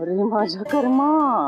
अरे माझ्या कर्मा.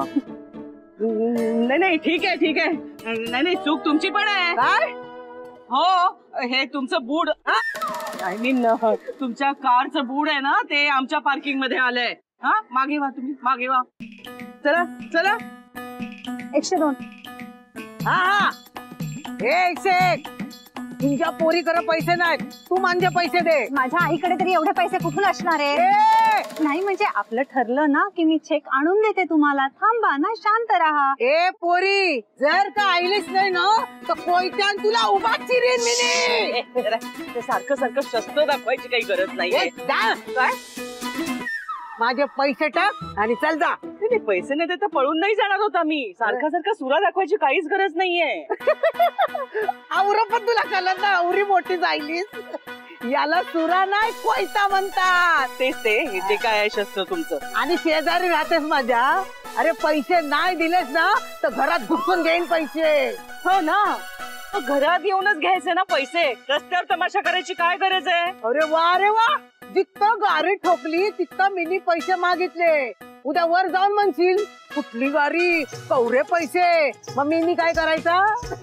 नाही नाही ठीक आहे ठीक आहे. नाही नाही चूक तुमची पण आहे. काय? हो हे तुमचं बूड आय मीन तुमच्या कारचं बूड आहे ना ते आमच्या पार्किंग मध्ये आलंय. हा मागे वा तुम्ही मागे वा. चला चला 102. हा हा हे 101. तुमच्या पोरी कर पैसे नाहीत, तू माझे पैसे दे. माझ्या आईकडे तरी एवढे पैसे कुठून असणार आहे? नाही म्हणजे आपलं ठरलं ना की मी चेक आणून देते तुम्हाला. थांबा ना, शांत राहा. ए पोरी, जर का आईलीच नाही ना तर कोयत्यान तुला उभा चिरीन मिनी. ते सारखं सारखं शस्त्र दाखवायची काही गरज नाहीये. काय माझे पैसे टाक आणि चल जा. नाही पैसे नाही तर पळून नाही जाणार होता मी. सारखा सारखा सुरा दाखवायची काहीच गरज नाहीये. आवर पण तुला कळलं ना, आवरी मोठी जायलीस. याला सुरा नाही कोयता म्हणतात. तेच ते काय आहे शस्त्र तुमचं. आणि शेजारी राहतेस माझ्या. अरे पैसे नाही दिलेस ना तर घरात घुसून घेईन पैसे. हो ना, घरात येऊनच घ्यायचे ना पैसे. रस्त्यावर तमाशा करायची काय गरज आहे. अरे वा, जितकं गाडी ठोकली तितकं मिनी पैसे मागितले. उद्या वर जाऊन म्हणशील कुठली गाडी कवरे पैसे, मग मिनी काय करायचा.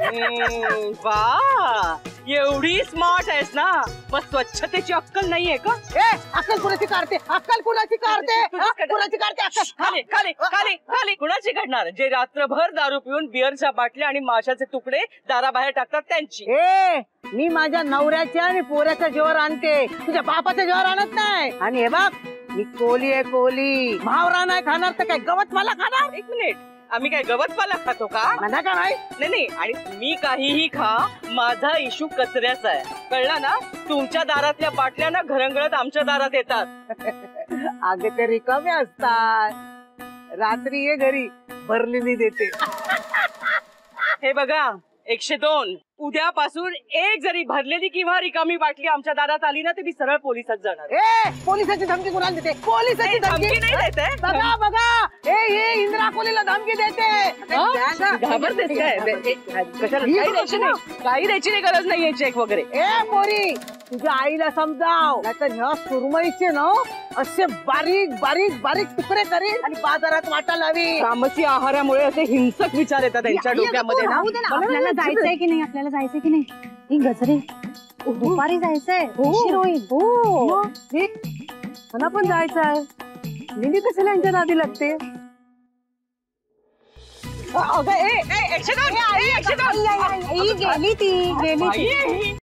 वा एवढी स्मार्ट आहेस ना, मग स्वच्छतेची अक्कल नाहीये का. अक्कल कुणाची काढते, अक्कल कुणाची काढते, कुणाची काढते अक्कल. खाली खाली खाली खाली कुणाची काढणार. जे रात्रभर दारू पिऊन बिअरच्या बाटल्या आणि माशाचे तुकडे दाराबाहेर टाकतात त्यांची. मी माझ्या नवऱ्याच्या आणि पोऱ्याच्या जीवावर आणते, तुझ्या बापाच्या जीवावर आणत नाही. आणि हे बघ मी कोली आहे कोली. भावरा नाही खाणार तर काय गवत मला खाणार. एक मिनिट, आम्ही काय गवत पाला खातो का. मला का नाही. नाही आणि मी काहीही खा, माझा इशू कचऱ्याचा आहे कळला ना. तुमच्या दारातल्या बाटल्या ना घरंगळत आमच्या दारात येतात. आगे ते रिकामे असतात. रात्री ये घरी भरलेली देते. हे बघा 102, उद्यापासून एक जरी भरलेली किंवा रिकामी बाटली आमच्या दारात आली ना तर मी सरळ पोलिसात जाणार. पोलिसाची धमकी कुणाला देते. पोलिसाची धमकी नाही देते. बघा बघा हे इंदिरा कोहलीला धमकी देते. घाबरतेस काय. कशाला काही द्यायची नाही गरज नाहीये चेक वगैरे. मोरी तुझ्या आईला समजाव, नाहीतर ह्या सुरमईचे ना असे बारीक बारीक बारीक तुकडे करीन आणि बाजारात वाटा लावी. कामाची आहारामुळे असे हिंसक विचार येतात त्यांच्या डोक्यामध्ये ना. आपल्याला जायचंय की नाही, आपल्याला जायचंय की नाही. ही गजरे दुपारी जायचंय, उशीर होईल. मला पण जायचंय. निधी कशाला यांच्या नादी लागते. गेली ती गेली.